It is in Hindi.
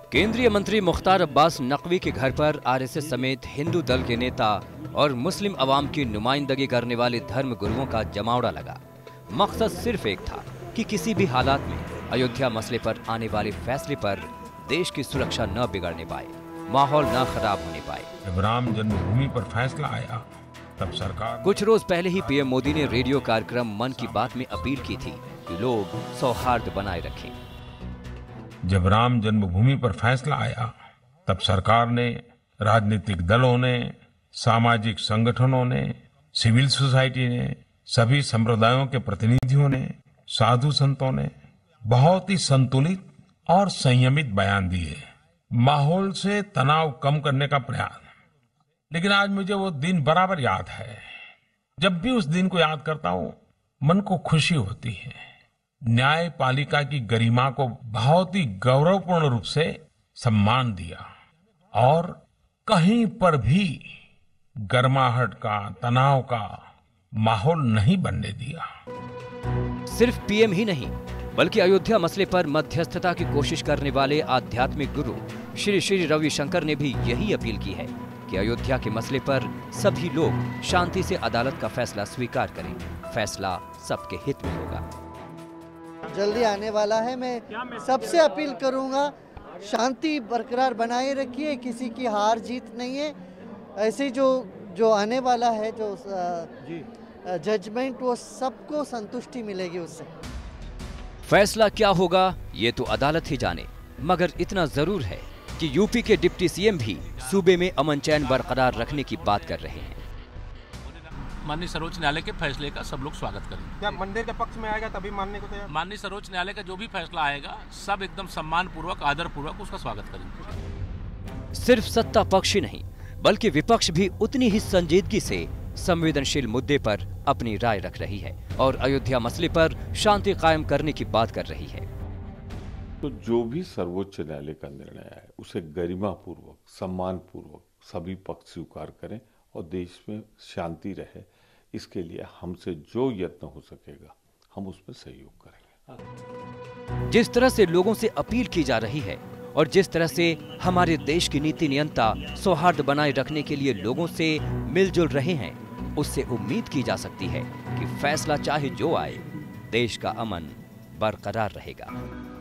केंद्रीय मंत्री मुख्तार अब्बास नकवी के घर पर आरएसएस समेत हिंदू दल के नेता और मुस्लिम अवाम की नुमाइंदगी करने वाले धर्म गुरुओं का जमावड़ा लगा। मकसद सिर्फ एक था कि किसी भी हालात में अयोध्या मसले पर आने वाले फैसले पर देश की सुरक्षा न बिगड़ने पाए, माहौल न खराब होने पाए। जब राम जन्मभूमि पर फैसला आया तब सरकार कुछ रोज पहले ही पीएम मोदी ने रेडियो कार्यक्रम मन की बात में अपील की थी कि लोग सौहार्द बनाए रखें। जब राम जन्मभूमि पर फैसला आया तब सरकार ने, राजनीतिक दलों ने, सामाजिक संगठनों ने, सिविल सोसाइटी ने, सभी संप्रदायों के प्रतिनिधियों ने, साधु संतों ने बहुत ही संतुलित और संयमित बयान दिए, माहौल से तनाव कम करने का प्रयास। लेकिन आज मुझे वो दिन बराबर याद है। जब भी उस दिन को याद करता हूं, मन को खुशी होती है। न्यायपालिका की गरिमा को बहुत ही गौरवपूर्ण रूप से सम्मान दिया और कहीं पर भी गर्माहट का, तनाव का माहौल नहीं बनने दिया। सिर्फ पीएम ही नहीं, बल्कि अयोध्या मसले पर मध्यस्थता की कोशिश करने वाले आध्यात्मिक गुरु श्री श्री रविशंकर ने भी यही अपील की है कि अयोध्या के मसले पर सभी लोग शांति से अदालत का फैसला स्वीकार करें। फैसला सबके हित में होगा। जल्दी आने वाला है। मैं सबसे अपील करूंगा, शांति बरकरार बनाए रखिए, किसी की हार जीत नहीं है। ऐसे जो आने वाला है, जो जजमेंट, वो सबको संतुष्टि मिलेगी उससे। फैसला क्या होगा ये तो अदालत ही जाने, मगर इतना जरूर है कि यूपी के डिप्टी सीएम भी सूबे में अमन चैन बरकरार रखने की बात कर रहे हैं। माननीय सर्वोच्च न्यायालय के फैसले का सब लोग स्वागत करेंगे। क्या मंदिर के पक्ष में आएगा तभी मानने को तैयार? माननीय सर्वोच्च न्यायालय का जो भी फैसला आएगा, सब एकदम सम्मान पूर्वक, आदर पूर्वक उसका स्वागत करेंगे। सिर्फ सत्ता पक्ष ही नहीं, बल्कि विपक्ष भी उतनी ही संजीदगी से संवेदनशील मुद्दे पर अपनी राय रख रही है और अयोध्या मसले पर शांति कायम करने की बात कर रही है। तो जो भी सर्वोच्च न्यायालय का निर्णय है उसे गरिमा पूर्वक, सम्मान पूर्वक सभी पक्ष स्वीकार करें और देश में शांति रहे, इसके लिए हमसे जो यत्न हो सकेगा हम उसमें सहयोग करेंगे। जिस तरह से लोगों से अपील की जा रही है और जिस तरह से हमारे देश की नीति नियंता सौहार्द बनाए रखने के लिए लोगों से मिलजुल रहे हैं, उससे उम्मीद की जा सकती है कि फैसला चाहे जो आए, देश का अमन बरकरार रहेगा।